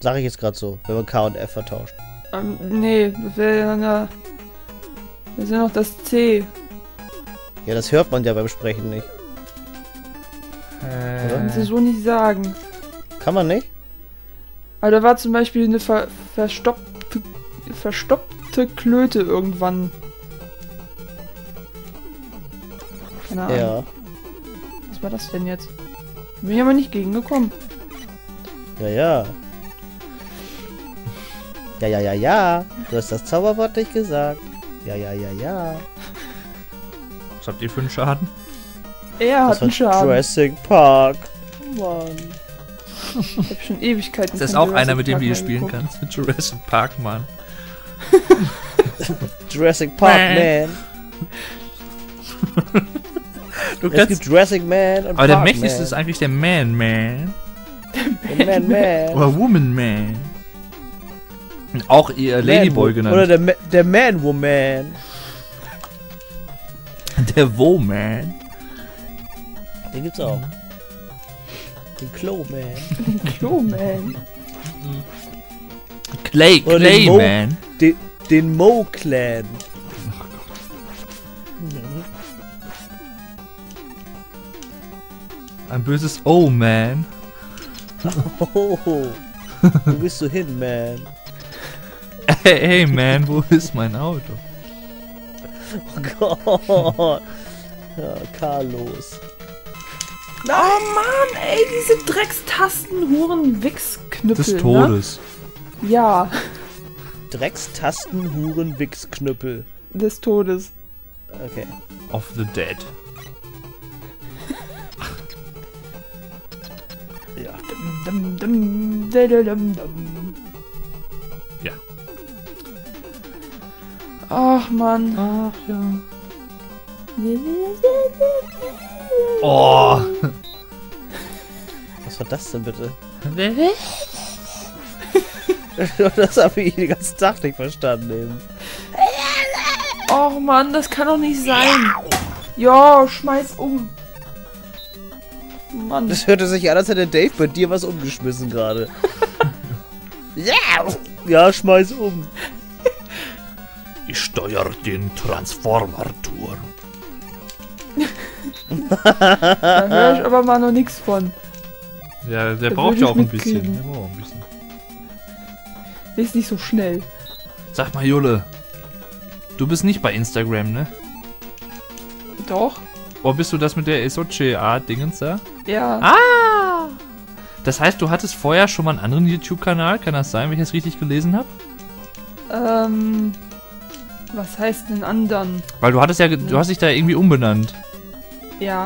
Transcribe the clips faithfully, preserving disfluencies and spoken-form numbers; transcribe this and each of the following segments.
Sag ich jetzt gerade so, wenn man K und F vertauscht. Ähm, nee, das wäre dann ja... Das ist ja noch das C. Ja, das hört man ja beim Sprechen nicht. Äh. Kannst du so nicht sagen. Kann man nicht? Aber da war zum Beispiel eine ver verstoppte, verstoppte Klöte irgendwann. Keine Ahnung. Ja. Was war das denn jetzt? Bin ich aber nicht gegengekommen. Ja, ja. Ja, ja, ja, ja. Du hast das Zauberwort nicht gesagt. Ja, ja, ja, ja. Was habt ihr für einen Schaden? Er hat einen Schaden. Jurassic Park. Mann. Ich hab schon Ewigkeiten. Das ist auch einer, mit dem du hier spielen kannst. Mit Jurassic Park, Mann. Jurassic Park Man. Du es gibt Jurassic Man und aber der Park mächtigste Man. ist eigentlich der Man Man. Der Man Man. Oder Woman Man. Auch ihr Ladyboy genannt. Oder der, Ma der Man Woman. Der Wo-Man. Den gibt's auch. Den Klo-Man. Den Klo-Man. Clay, Oder Clay den Mo Man. Den, den Mo-Clan. Ein böses Oh-Man. Oh, wo bist du hin, Man? Hey, hey, Man, wo ist mein Auto? Oh Gott. Ja, Carlos. Oh Mann, ey, diese Dreckstasten, Huren, Wichsknüppel. Des Todes. Ne? Ja. Dreckstasten, Huren, Wichsknüppel. Des Todes. Okay. Of the Dead. Ja. Dum, dum, dum, dum, dum, dum. Ja. Ach Mann. Ach ja. Oh. Was war das denn bitte? Das habe ich den ganzen Tag nicht verstanden eben. Och Mann, das kann doch nicht sein. Ja, schmeiß um. Mann. Das hörte sich an, als hätte Dave bei dir was umgeschmissen gerade. Ja! Ja, schmeiß um. Ich steuere den Transformer-Turm. Da höre ich aber mal noch nichts von. Ja, der Da braucht würde ja ich auch ein bisschen. mitkriegen. Der braucht auch ein bisschen. Der ist nicht so schnell. Sag mal, Jule. Du bist nicht bei Instagram, ne? Doch? Oder bist du das mit der Esoche-A-Dingens da? Ja. Ah! Das heißt, du hattest vorher schon mal einen anderen YouTube-Kanal? Kann das sein, wenn ich das richtig gelesen habe? Ähm. Was heißt denn anderen? Weil du hattest ja, ge- du hast dich da irgendwie umbenannt. Ja.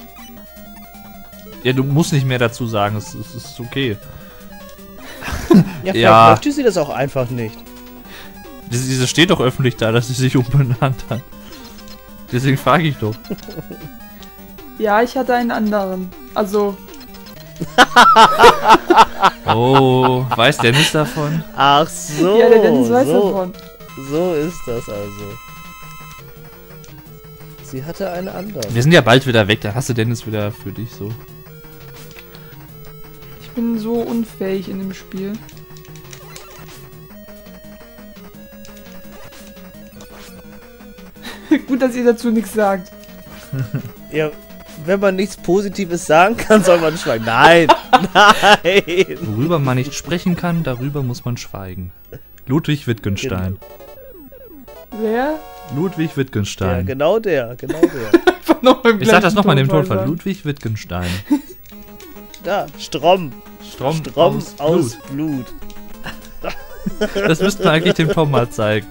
Ja, du musst nicht mehr dazu sagen, es, es ist okay. Ja, vielleicht Ja. möchte sie das auch einfach nicht. Diese, diese steht doch öffentlich da, dass sie sich umbenannt hat. Deswegen frage ich doch. Ja, ich hatte einen anderen. Also, Oh, weiß Dennis davon? Ach so. ja, der Dennis weiß so, davon. so ist das also. Sie hatte einen anderen. Wir sind ja bald wieder weg, da hast du Dennis wieder für dich so. Ich bin so unfähig in dem Spiel. Gut, dass ihr dazu nichts sagt. Ja, wenn man nichts Positives sagen kann, soll man schweigen. Nein, nein. Worüber man nicht sprechen kann, darüber muss man schweigen. Ludwig Wittgenstein. Wer? Ludwig Ja, Wittgenstein. genau der, genau der. Einfach noch im Ich sag das gleichen nochmal in dem Tonfall Tonfall. sagen. Ludwig Wittgenstein. Da, Strom. Strom, Strom aus, aus Blut. Blut. Das müssten wir eigentlich dem Tom mal zeigen.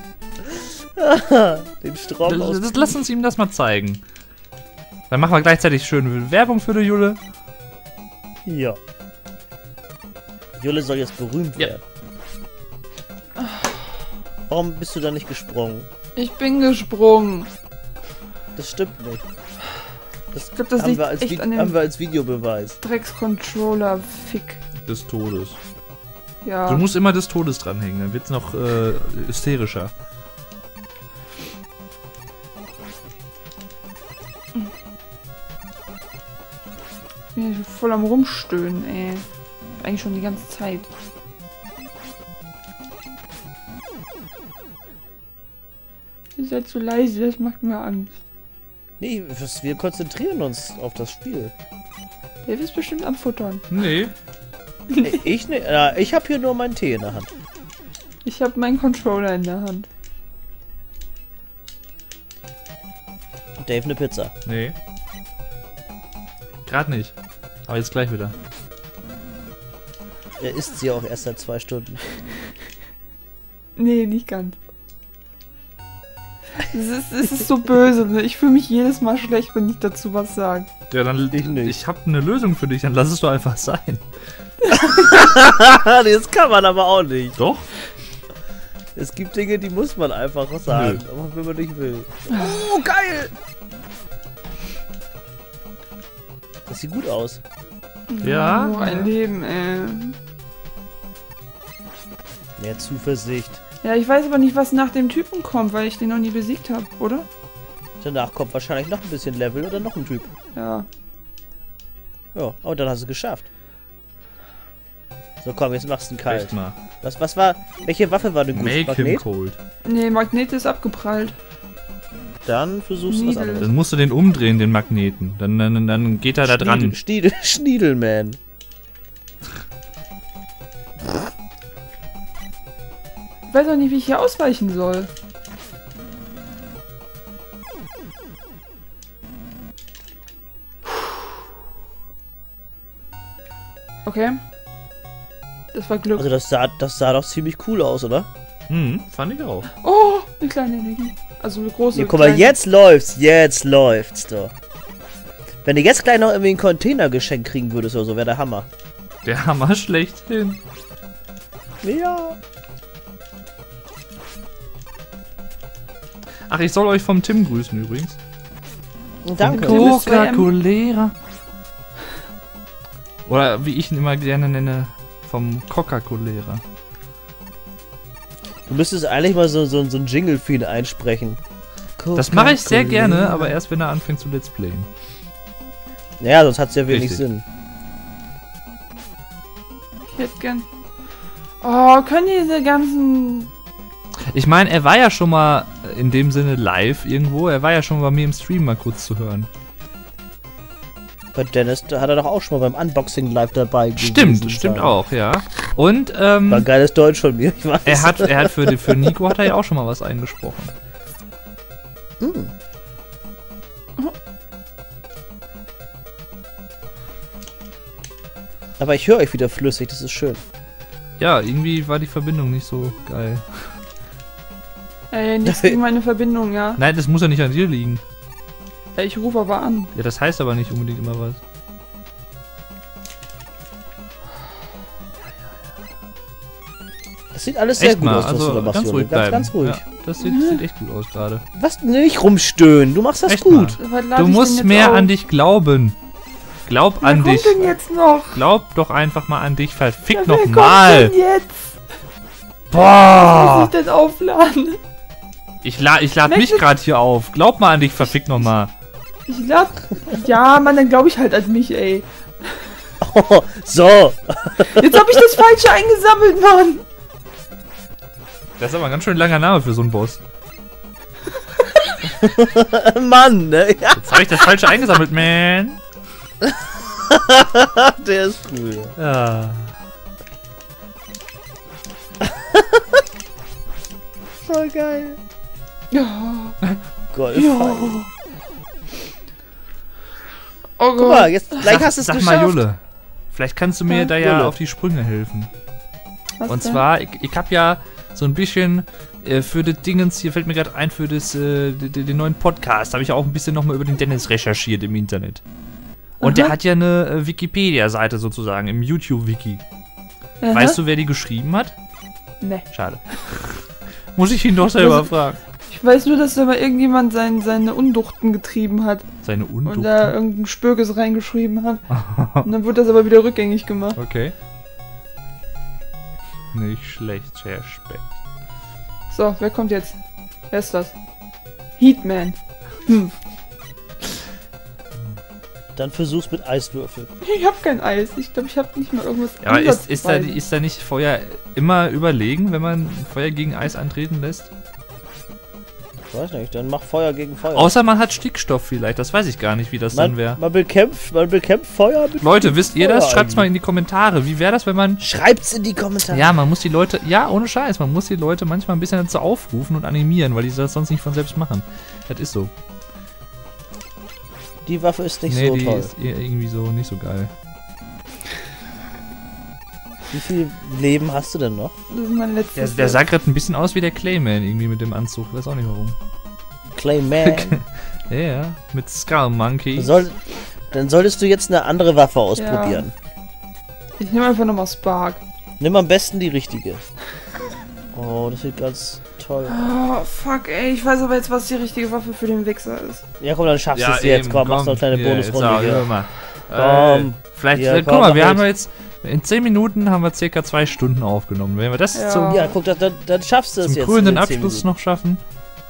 Den Strom aus Das, das, lass uns ihm das mal zeigen. Dann machen wir gleichzeitig schön Werbung für die Jule. Ja. Jule soll jetzt berühmt Ja. werden. Warum bist du da nicht gesprungen? Ich bin gesprungen. Das stimmt nicht. Das, Ich glaub, das haben, liegt wir als echt Vi- an dem- haben wir als Videobeweis. Dreckscontroller-Fick. Des Todes. Ja. Du musst immer des Todes dranhängen, dann wird's noch äh, hysterischer. Ich bin hier voll am Rumstöhnen, ey. Eigentlich schon die ganze Zeit. Ihr seid so leise, das macht mir Angst. Nee, wir konzentrieren uns auf das Spiel. Der ist bestimmt am Futtern. Nee. Nee, ich ne, äh, ich habe hier nur meinen Tee in der Hand. Ich habe meinen Controller in der Hand. Dave eine Pizza. Nee. Gerade nicht. Aber jetzt gleich wieder. Er isst sie auch erst seit zwei Stunden. Nee, nicht ganz. Es ist, es ist so böse, ne? Ich fühle mich jedes Mal schlecht, wenn ich dazu was sage. Ja, dann Ich nicht. Ich habe eine Lösung für dich, dann lass es doch einfach sein. Das kann man aber auch nicht. Doch? Es gibt Dinge, die muss man einfach sagen, Nö. aber wenn man nicht will. Oh, geil! Das sieht gut aus. Ja. Nur ein Leben, ey. Mehr Zuversicht. Ja, ich weiß aber nicht, was nach dem Typen kommt, weil ich den noch nie besiegt habe, oder? Danach kommt wahrscheinlich noch ein bisschen Level oder noch ein Typ. Ja. Ja, oh, dann hast du es geschafft. So, komm, jetzt machst du ihn kalt. Echt mal. Was, was war, welche Waffe war denn gut? Make him Magnet? cold. Nee, Magnet ist abgeprallt. Dann versuchst du was Needle. anderes. Dann musst du den umdrehen, den Magneten. Dann, dann, dann geht er da dran. Schniedel, Schniedelman. Ich weiß auch nicht, wie ich hier ausweichen soll. Okay. Das war Glück. Also das sah, das sah doch ziemlich cool aus, oder? Hm, fand ich auch. Oh, eine kleine Energie. Also eine große. Ja, guck mal, kleine. jetzt läuft's, jetzt läuft's doch. Wenn du jetzt gleich noch irgendwie einen Container geschenkt kriegen würdest oder so, wäre der Hammer. Der Hammer schlechthin. Ja. Ach, ich soll euch vom Tim grüßen übrigens. Danke. Cool. Coca-Colera. Oder wie ich ihn immer gerne nenne, vom Coca-Colera. Du müsstest eigentlich mal so, so, so ein Jingle für ihn einsprechen. Das mache ich sehr Coca-Cola. gerne, aber erst wenn er anfängt zu Let's Playen. Ja, sonst hat's ja wenig Richtig. Sinn. Ich hätte gern. Oh, können diese ganzen. Ich meine, er war ja schon mal in dem Sinne live irgendwo. Er war ja schon bei mir im Stream mal kurz zu hören. Bei Dennis, da hat er doch auch schon mal beim Unboxing live dabei gewesen Stimmt, stimmt sein. auch, ja. Und ähm, War geiles Deutsch von mir, ich weiß. er hat, er hat für, die- für Nico hat er ja auch schon mal was eingesprochen. Hm. Aber ich höre euch wieder flüssig, das ist schön. Ja, irgendwie war die Verbindung nicht so geil. Ey, nichts gegen meine Verbindung, ja. Nein, das muss ja nicht an dir liegen. Ja, ich rufe aber an. Ja, das heißt aber nicht unbedingt immer was. Das sieht alles sehr Echt gut mal, aus, was du also da machst, ganz Junge. ruhig Ganz, bleiben. ganz ruhig. Ja, das sieht, sieht echt gut aus gerade. Was? Nicht rumstöhnen, du machst das Echt gut. Was lade Du ich musst denn jetzt mehr auf? an dich glauben. Glaub Wer an kommt dich. denn jetzt noch? Glaub doch einfach mal an dich. Verfick Ja, wer kommt nochmal. denn jetzt? Was Boah. muss ich denn aufladen? Ich, la ich lade mich Möchtest- gerade hier auf. Glaub mal an dich, verfick nochmal. Ich lad. Ja, Mann, dann glaube ich halt an mich, ey. Oh, so. Jetzt habe ich das Falsche eingesammelt, Mann. Das ist aber ein ganz schön langer Name für so einen Boss. Mann, ne? Ja, Jetzt habe ich das Falsche eingesammelt, man. der ist cool. Ja. Voll geil. Ja. Golf. Ja. Oh Guck mal, Gott. jetzt gleich Sag, hast du es sag geschafft. mal, Julle. Vielleicht kannst du mir Ja, da ja Julle. auf die Sprünge helfen. Was Und denn? zwar, ich, ich habe ja so ein bisschen äh, für das Dingens, hier fällt mir gerade ein, für das, äh, den, den neuen Podcast, habe ich ja auch ein bisschen nochmal über den Dennis recherchiert im Internet. Und der Aha. hat ja eine äh, Wikipedia-Seite sozusagen, im YouTube-Wiki. Aha. Weißt du, wer die geschrieben hat? Nee. Schade. Muss ich ihn doch selber Was- fragen. Ich weiß nur, dass da mal irgendjemand sein, seine Unduchten getrieben hat Seine und Unducht. da irgendein Spürges reingeschrieben hat. Und dann wurde das aber wieder rückgängig gemacht. Okay. Nicht schlecht, sehr spät. So, wer kommt jetzt? Wer ist das? Heatman. Hm. Dann versuch's mit Eiswürfeln. Ich hab kein Eis. Ich glaube, ich habe nicht mal irgendwas Ja, aber ist, ist, da, ansatzweise. ist da nicht Feuer immer überlegen, wenn man Feuer gegen Eis antreten lässt? Weiß nicht, dann mach Feuer gegen Feuer. Außer man hat Stickstoff vielleicht, das weiß ich gar nicht, wie das man, dann wäre. man bekämpft, man bekämpft Feuer mit Leute, wisst ihr das? Feuer Schreibt's mal eigentlich. in die Kommentare. Wie wäre das, wenn man... Schreibt's in die Kommentare. Ja, man muss die Leute... Ja, ohne Scheiß, man muss die Leute manchmal ein bisschen dazu aufrufen und animieren, weil die das sonst nicht von selbst machen. Das ist so. Die Waffe ist nicht Nee, so die toll. ist eher irgendwie so nicht so geil. Wie viel Leben hast du denn noch? Das ist mein Der, letztes. der sah gerade ein bisschen aus wie der Clayman irgendwie mit dem Anzug. Weiß auch nicht warum. Clayman. Ja, ja, mit Skull Monkey. Soll, dann solltest du jetzt eine andere Waffe ausprobieren. Ich nehme einfach nochmal Spark. Nimm am besten die richtige. Oh, das sieht ganz toll aus. Oh, fuck, ey. Ich weiß aber jetzt, was die richtige Waffe für den Wichser ist. Ja, komm, dann schaffst du Ja, es jetzt. eben, Komm, machst noch eine kleine hier, Bonusrunde jetzt auch, hier. hör mal. Komm. Äh, vielleicht, Ja, vielleicht komm, guck mal, mach wir haben jetzt. jetzt in zehn Minuten haben wir circa zwei Stunden aufgenommen. Wenn wir das Ja. zum, Ja, guck, dann, dann, dann schaffst du es zum jetzt. krönenden in den zehn Abschluss Minuten. noch schaffen.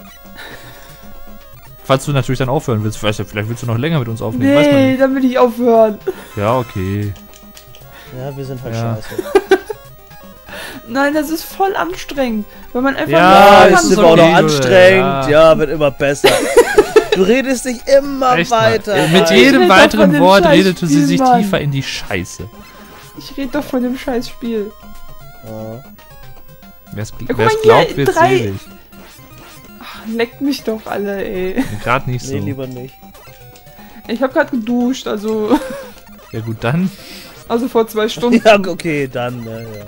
Falls du natürlich dann aufhören willst, weißt du, vielleicht willst du noch länger mit uns aufnehmen, weiß man Nee, nicht. dann will ich aufhören. Ja, okay. Ja, wir sind halt Ja. scheiße. Nein, das ist voll anstrengend. Wenn man einfach Ja, Ja, nur das ist ist aber auch noch okay, anstrengend. ja. Ja. wird immer besser. Du redest dich immer Echt mal. weiter. Äh, Mit Alter. Ich jedem rede doch weiteren von dem Wort scheiß redete sie Spiel, sich Mann. tiefer in die Scheiße. Ich rede doch von dem scheiß Spiel. Ja. Wer's, guck wer's mal glaubt, hier, wird drei- selig. Ach, leckt mich doch alle, ey. Gerade nicht so. Nee, lieber nicht. Ich habe gerade geduscht, also Ja gut, dann. also vor zwei Stunden. Ja, okay, dann. Ja, ja.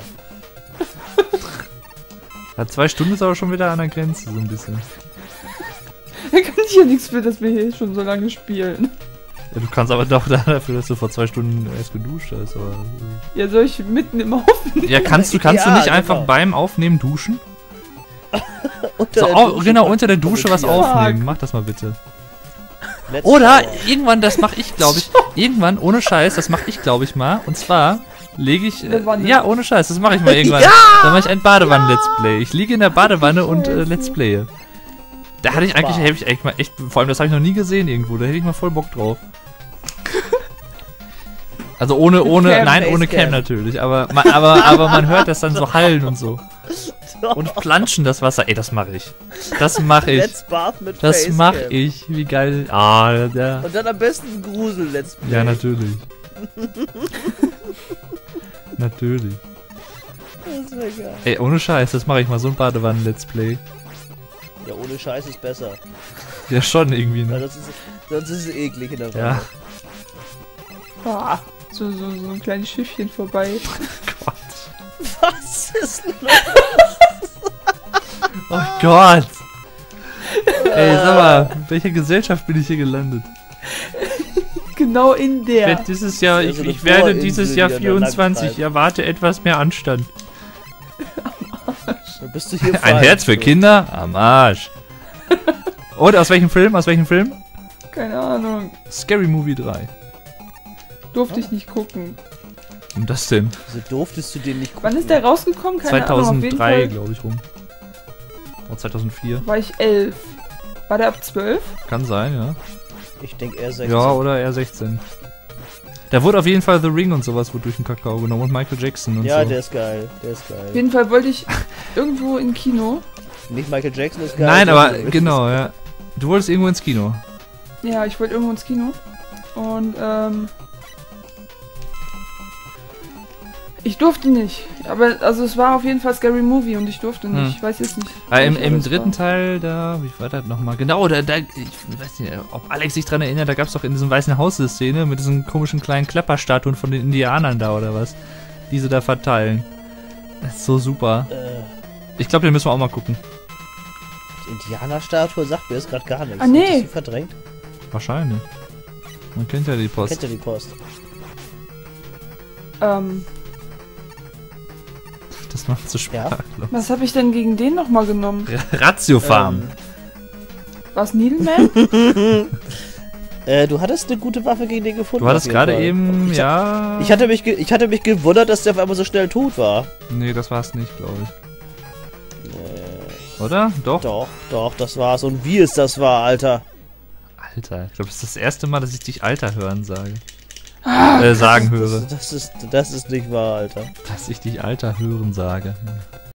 Ja, zwei Stunden ist aber schon wieder an der Grenze, so ein bisschen. Da kann ich ja nichts für, dass wir hier schon so lange spielen. Ja, du kannst aber doch dafür, dass du vor zwei Stunden erst geduscht hast. Aber, Ja, soll ich mitten im Aufnehmen? ja, kannst du, kannst Ja, du nicht genau. einfach beim Aufnehmen duschen? Unter So, der au, Dusche genau, kommt- unter der Dusche was kommentieren. aufnehmen. Mach das mal bitte. Let's Oder shower. irgendwann, das mache ich, glaube ich. Irgendwann, ohne Scheiß, das mache ich, glaube ich, mal. Und zwar lege ich. Äh, Eine Wanne. ja, ohne Scheiß, das mache ich mal irgendwann. Ja! Dann mache ich ein Badewannen-Let's Play. Ich liege in der Badewanne und äh, Let's Playe. Da hatte ich eigentlich, Super. hätte ich echt mal echt, vor allem das habe ich noch nie gesehen irgendwo, da hätte ich mal voll Bock drauf. Also ohne, ohne, Cam, nein, ohne Facecam. Cam natürlich, aber, man, aber, aber man hört das dann so hallen und so. Und planschen das Wasser, ey, das mache ich. Das mache ich. Let's Bath mit Das Facecam. mache ich, wie geil. Ah, ja. Und dann am besten Grusel Let's Play. Ja, natürlich. Natürlich. Das wäre geil. Ey, ohne Scheiß, das mache ich mal, so ein Badewannen-Let's Play. Ja, ohne Scheiß ist besser. Ja, schon irgendwie, Weil ne? sonst ist, sonst ist es eklig in der Wanne. Ja. Ah, so, so, so ein kleines Schiffchen vorbei. Gott. Was ist los? Oh Gott. Ey, sag mal, in welcher Gesellschaft bin ich hier gelandet? Genau in Ich der. werde dieses Jahr, Das ich, ist ja so eine ich werde Bohrinsel, dieses die Jahr an der vierundzwanzig, Langzeit. ich erwarte etwas mehr Anstand. Dann bist du hier Ein falsch. Herz für Kinder? Am Arsch. Und aus welchem Film? Aus welchem Film? Keine Ahnung. Scary Movie drei. Durfte ich nicht gucken. Und das denn? Wieso durftest du den nicht gucken? Wann ist der rausgekommen? Keine Ahnung. Auf jeden zweitausenddrei, Fall glaube ich, rum. Oder zweitausendvier. war ich elf. War der ab zwölf? Kann sein, ja. Ich denke eher sechzehn. Ja, oder eher sechzehn. Da wurde auf jeden Fall The Ring und sowas wurde durch den Kakao genommen und Michael Jackson und Ja, so. der ist geil. Der ist Auf geil. jeden Fall wollte ich irgendwo im Kino. Nicht Michael Jackson ist geil. Nein, aber sondern- genau, ja. Du wolltest irgendwo ins Kino. Ja, ich wollte irgendwo ins Kino. Und, ähm. Ich durfte nicht. Aber, also, es war auf jeden Fall Scary Movie und ich durfte nicht. Hm. Ich weiß jetzt nicht. Ah, im, welcher im das dritten war. Teil, da, wie war das nochmal? Genau, da, da, ich weiß nicht, ob Alex sich dran erinnert, da gab es doch in diesem Weißen Haus eine Szene mit diesen komischen kleinen Klapperstatuen von den Indianern da oder was. Die sie da verteilen. Das ist so super. Äh, Ich glaube, den müssen wir auch mal gucken. die Indianerstatue sagt mir jetzt gerade gar nichts. Ah, nee. Hat das sie verdrängt? Wahrscheinlich. Man kennt ja die Post. Kennt ihr die Post? Ähm, Das macht so Ja. sprachlos. was habe ich denn gegen den nochmal genommen? Ratiofarm. War's Needleman? Äh, du hattest eine gute Waffe gegen den gefunden. Du hattest auf jeden gerade Fall. eben, Ich ja. Ich hatte, mich ge- ich hatte mich gewundert, dass der auf einmal so schnell tot war. Nee, das war's nicht, glaube ich. Äh, Oder? Doch? doch, doch, das war's. Und wie es das war, Alter. Alter, ich glaube, das ist das erste Mal, dass ich dich Alter hören sage. äh, sagen höre. Das, das, ist, das ist nicht wahr, Alter. Dass ich dich Alter hören sage.